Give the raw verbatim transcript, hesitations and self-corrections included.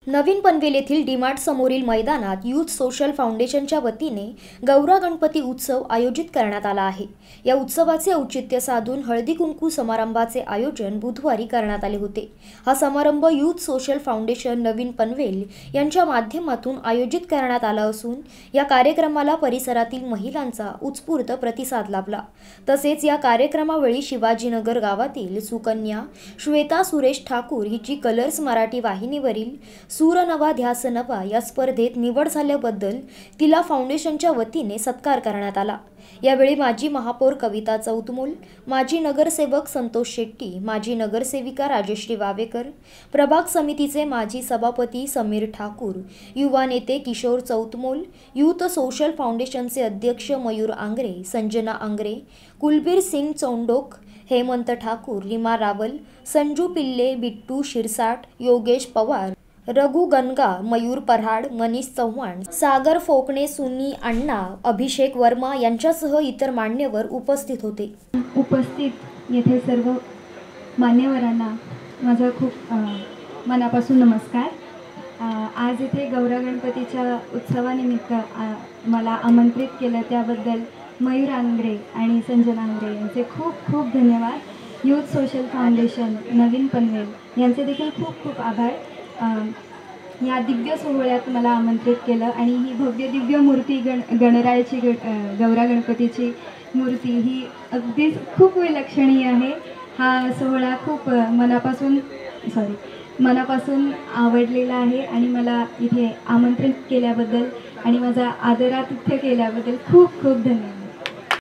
नवीन पनवेल येथील डीमार्ट समोरील मैदानात यूथ सोशल फाउंडेशनच्या वतीने गौरा गणपती उत्सव आयोजित करण्यात आला आहे। या उत्सवाचे औचित्य साधून हळदी कुंकू समारंभाचे आयोजन बुधवारी करण्यात आले होते। हा समारंभ youth social foundation Navin Panvel यांच्या माध्यमातून आयोजित करण्यात आला असून या कार्यक्रमाला परिसरातील महिलांचा उत्स्फूर्त प्रतिसाद लाभला। तसेच या कार्यक्रमावेळी शिवाजीनगर गावातील सुकन्या श्वेता सुरेश ठाकूर हिची कलर्स मराठी वाहिनीवरील सूर नवा ध्यास नवा या स्पर्धेत निवड झाल्याबद्दल तिला फाउंडेशनच्या वतीने सत्कार करण्यात आला। यावेळी माजी महापौर कविता चौतमोल, माजी नगरसेवक संतोष शेट्टी, माजी नगरसेविका राजश्री वावेकर, प्रभाग समितीचे माजी सभापती समीर ठाकूर, युवा नेते किशोर चौतमोल, यूथ सोशल फाउंडेशनचे अध्यक्ष मयूर आंग्रे, संजना आंग्रे, कुलबीर सिंग चौंडोक, हेमंत ठाकूर, रीमा रावल, संजू पिल्ले, बिट्टू शिरसाट, योगेश पवार, रघु गणगा, मयूर पराड, मनीष चव्हाण, सागर फोकणे, सुनी अण्णा, अभिषेक वर्मा यांच्यासह इतर मान्यवर उपस्थित होते। उपस्थित येथे सर्व मान्यवरांना माझा खूप मनापासून नमस्कार। आज इथे गौरा गणपतीच्या उत्सवानिमित्त मला आमंत्रित केलं त्याबद्दल मयूर आंग्रे आणि संजना आंग्रे यांचे खूप खूप धन्यवाद। Youth social foundation Navin Panvel यांचे देखील खूप खूप आभार। या दिव्य सोहळ्यात मला आमंत्रित केलं आणि ही भव्य दिव्य मूर्ती गण गणरायाची ग गौरा गणपतीची मूर्ती ही अगदीच खूप विलक्षणीय आहे। हा सोहळा खूप मनापासून सॉरी मनापासून आवडलेला आहे आणि मला इथे आमंत्रित केल्याबद्दल आणि माझा आदरातिथ्य केल्याबद्दल खूप खूप धन्यवाद।